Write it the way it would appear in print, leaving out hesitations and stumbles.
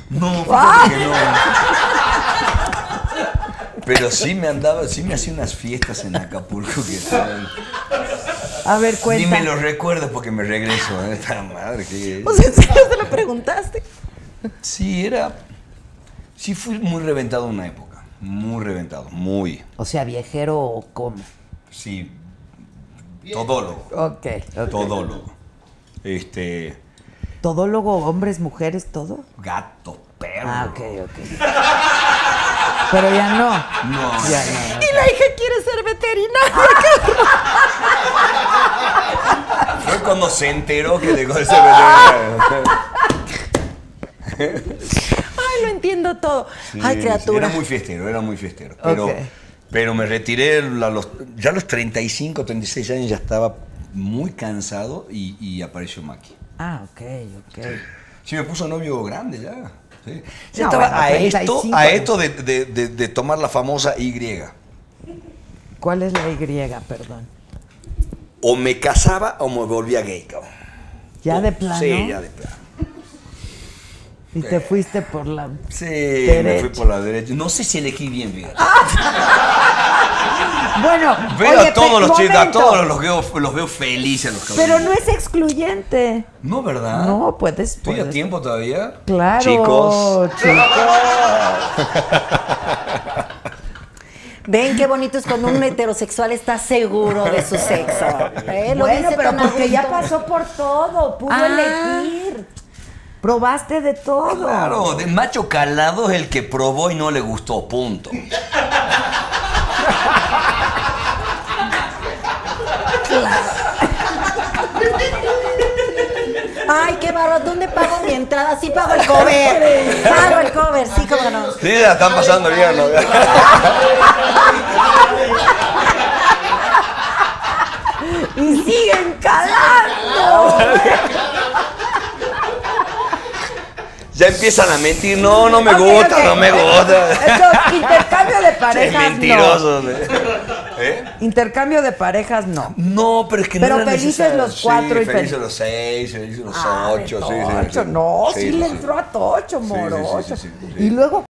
No, fíjate que no. Pero sí me hacía unas fiestas en Acapulco que estaban... A ver, cuenta. Ni me lo recuerdo porque me regreso. Esta madre que... O sea, ¿en serio te lo preguntaste? Sí, sí fui muy reventado en una época. Muy reventado, muy. O sea, viejero o cómo. Sí, todólogo. Ok. Todólogo. ¿Todólogo, hombres, mujeres, todo? Gato, perro. Ah, ok. Pero ya no. No. Ya no. Y la hija quiere ser veterinaria. Fue cuando se enteró que dejó de ser veterinario. Ay, lo entiendo todo. Sí, Ay, criatura. Era muy fiestero. Ok. Pero me retiré ya a los 35, 36 años ya estaba muy cansado y apareció Maki. Ah, ok. Sí, me puso novio grande ya. Sí. Ya No, estaba bueno, a 35. esto de tomar la famosa Y. ¿Cuál es la Y, perdón? O me casaba o me volvía gay, cabrón. ¿Ya de plano? Sí, ya de plano. Y te fuiste por la... Sí, derecha. me fui por la derecha. No sé si elegí bien, fíjate. Bueno, Pero oye, a todos los chicos, a momento. todos los veo felices a los cabrones. Pero no es excluyente. No, ¿verdad? No, puedes... ¿Estoy a tiempo todavía? Claro. Chicos. Ven qué bonito es cuando un heterosexual está seguro de su sexo. Lo Bueno, dice pero tan a porque ya gusto. pasó por todo, pudo Ah. elegir. Probaste de todo. Claro, de macho calado es el que probó y no le gustó, punto. Ay, qué barro, ¿dónde pago mi entrada? Sí pago el cover. Pago el cover, sí, cómo no. Sí, la están pasando bien, ¿no? Y siguen calando. Ya empiezan a mentir, no me Ok, gusta, ok. no me gusta. Entonces, intercambio de parejas, Mentirosos. no. Intercambio de parejas, no. No, pero es que Pero no era felices necesario. los cuatro y sí, felices los 6, felices los 8, sí. Tocho, no, sí le entró a Tocho, Sí, morocho. sí. Y luego